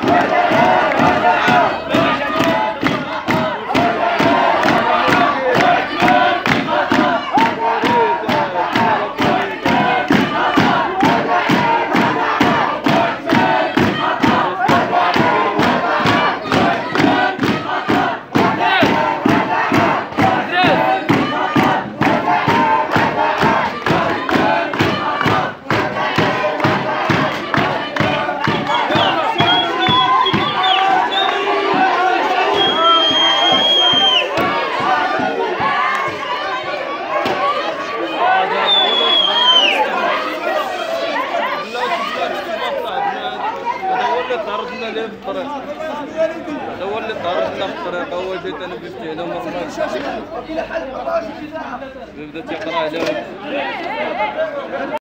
تعرضنا ليه في الطريق؟ هذا هو اللي تعرضنا في الطريق، هو جيت انا بنتي هنا وما بدات يقرا عليه.